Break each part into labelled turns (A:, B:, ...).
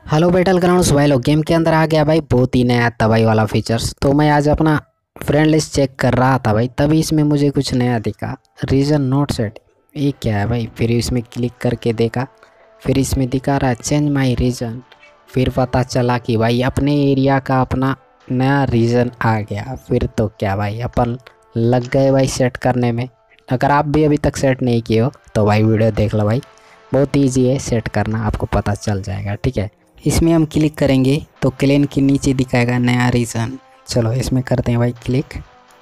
A: Hello battle grounds भाई लोग, game के अंदर आ गया भाई बहुत ही नया तबाही वाला फीचर्स। तो मैं आज अपना फ्रेंड लिस्ट चेक कर रहा था भाई, तभी इसमें मुझे कुछ नया दिखा। रीजन नोट सेट, ये क्या है भाई? फिर इसमें क्लिक करके देखा, फिर इसमें दिखा रहा है चेंज माई रीजन। फिर पता चला कि भाई अपने एरिया का अपना नया रीजन आ गया। फिर तो क्या भाई, अपन लग गए भाई सेट करने में। अगर आप भी अभी तक सेट नहीं किए हो तो भाई वीडियो देख लो भाई, बहुत ईजी है सेट करना, आपको पता चल जाएगा। ठीक है, इसमें हम क्लिक करेंगे तो क्लेन के नीचे दिखाएगा नया रीजन। चलो इसमें करते हैं भाई क्लिक।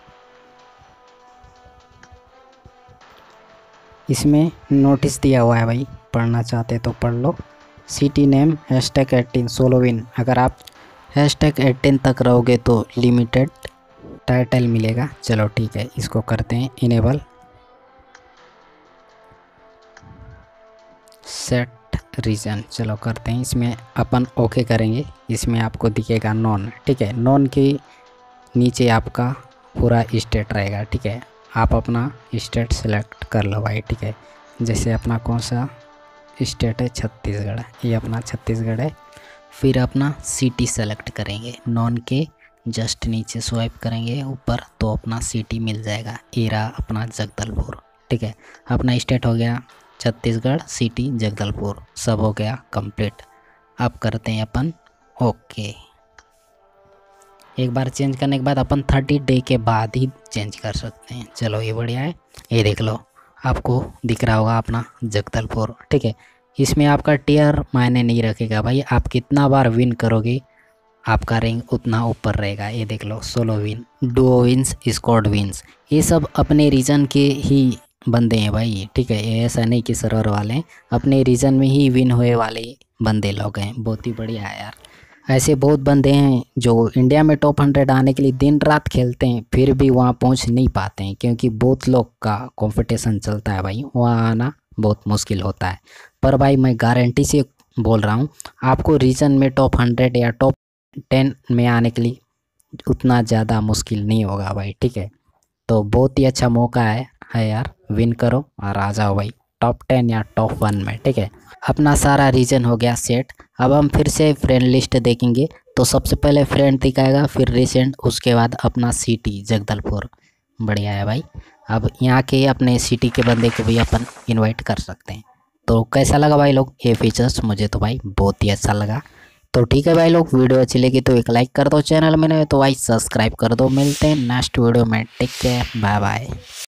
A: इसमें नोटिस दिया हुआ है भाई, पढ़ना चाहते तो पढ़ लो। City name #18 सोलोविन। अगर आप #18 तक रहोगे तो लिमिटेड टाइटल मिलेगा। चलो ठीक है, इसको करते हैं इनेबल। सेट रीजन चलो करते हैं, इसमें अपन ओके करेंगे। इसमें आपको दिखेगा नॉन। ठीक है, नॉन के नीचे आपका पूरा स्टेट रहेगा। ठीक है, आप अपना स्टेट सेलेक्ट कर लो भाई। ठीक है, जैसे अपना कौन सा स्टेट है, छत्तीसगढ़, ये अपना छत्तीसगढ़ है। फिर अपना सिटी सेलेक्ट करेंगे, नॉन के जस्ट नीचे स्वाइप करेंगे ऊपर तो अपना सिटी मिल जाएगा। एरा अपना जगदलपुर। ठीक है, अपना स्टेट हो गया छत्तीसगढ़, सिटी जगदलपुर, सब हो गया कंप्लीट। अब करते हैं अपन ओके। एक बार चेंज करने के बाद अपन 30 डे के बाद ही चेंज कर सकते हैं। चलो ये बढ़िया है, ये देख लो आपको दिख रहा होगा अपना जगदलपुर। ठीक है, इसमें आपका टियर मायने नहीं रखेगा भाई, आप कितना बार विन करोगे आपका रैंक उतना ऊपर रहेगा। ये देख लो, solo win, duo wins, squad wins, ये सब अपने रीजन के ही बंदे हैं भाई। ठीक है, ये ऐसा नहीं कि सर्वर वाले हैं, अपने रीजन में ही विन हुए वाले बंदे लोग हैं। बहुत ही बढ़िया है यार। ऐसे बहुत बंदे हैं जो इंडिया में टॉप 100 आने के लिए दिन रात खेलते हैं, फिर भी वहाँ पहुँच नहीं पाते हैं, क्योंकि बहुत लोग का कंपटीशन चलता है भाई, वहाँ आना बहुत मुश्किल होता है। पर भाई मैं गारंटी से बोल रहा हूँ, आपको रीजन में टॉप 100 या टॉप 10 में आने के लिए उतना ज़्यादा मुश्किल नहीं होगा भाई। ठीक है, तो बहुत ही अच्छा मौका है यार, विन करो और आ जाओ भाई टॉप 10 या टॉप 1 में। ठीक है, अपना सारा रीजन हो गया सेट। अब हम फिर से फ्रेंड लिस्ट देखेंगे तो सबसे पहले फ्रेंड दिखाएगा, फिर रिसेंट, उसके बाद अपना सिटी जगदलपुर। बढ़िया है भाई। अब यहाँ के अपने सिटी के बंदे को भी अपन इनवाइट कर सकते हैं। तो कैसा लगा भाई लोग ये फीचर्स? मुझे तो भाई बहुत ही अच्छा लगा। तो ठीक है भाई लोग, वीडियो अच्छी लगी तो एक लाइक कर दो, चैनल में नए तो भाई सब्सक्राइब कर दो। मिलते हैं नेक्स्ट वीडियो में, टेक केयर, बाय बाय।